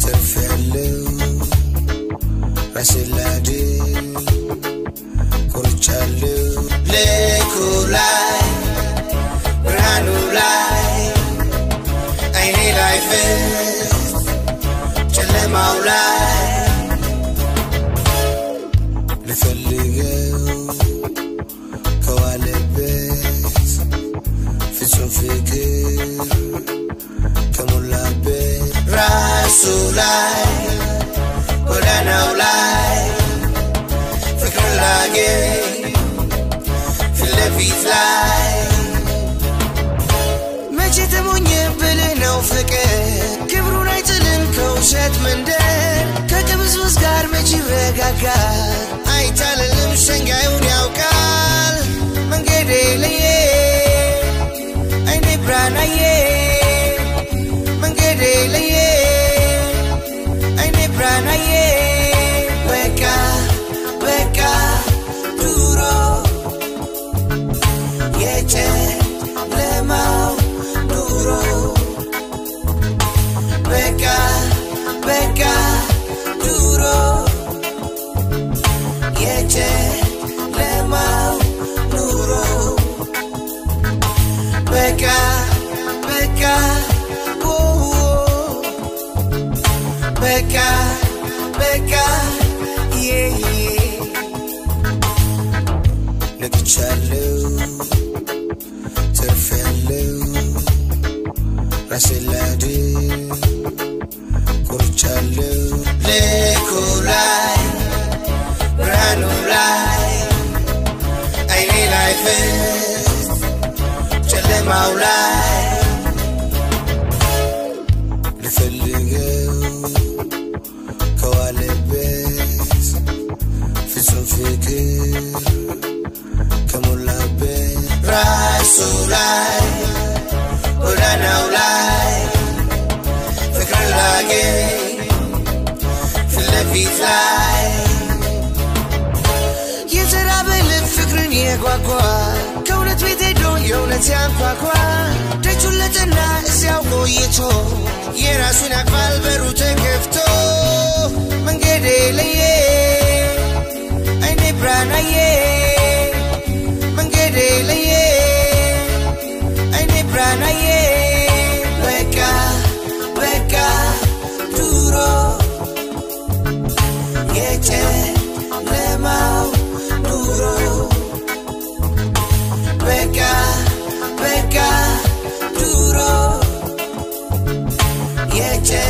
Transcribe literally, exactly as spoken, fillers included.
ተርፌያለሁ ራሴላዴ ቆርጫለሁ ለኩላይ ብርሃኑ ላይ አይኔ ላይ ፈስ ጨለማው ላይ ልፈልገው ከዋለበት ፍጹም ፍቅር ከሞላበት ራሱ ላይ ጎዳናው ላይ ፍቅር ላገኝ ፊት ለፊት ላይ መቼ ተሞኘ ብለህ ነው ፍቅር ክብሩን አይጥልም ከውሸት መንደር ከቅብዝብዝ ጋር መቼ ይረጋጋል አይታለልም ሸንጋዩን ያውቃል መንገዴ ለየ አይኔ ብራናዬ መንገዴ ለየ አይኔ ብራናዬ በቃ በቃ ዱሮ የጨለማው ዱሮ በቃ በቃ ዱሮ የጨለማው ኑሮ በቃ በቃ በቃ በቃ ነቅቻለሁ ተርፌያለሁ ራሴላዴ ቆርጫለሁ ለኩላይ ብርሃኑ ላይ አይኔ ላይ ፈስ ጨለማው ላይ ልፈልገው ከዋለበት ፍጹም ፍቅር ከሞላበት ራሱ ላይ ጎዳናው ላይ ፍቅር ላገኝ ፊት ለፊት ላይ የተራበ ልብ ፍቅርን የጓጓ ከእውነት ቤት ሄዶ የእውነት ያንኳኳ ደጁን ለጠና እዚያው ቆይቶ የራሱን ያቅፋል በሩ ተከፍቶ መንገዴ ለየ አይኔ ብራናዬ መንገዴ ለየ አይኔ ብራናዬ በቃ በቃ ዱሮ የጨለማው ኑሮ በቃ በቃ ዱሮ የጨ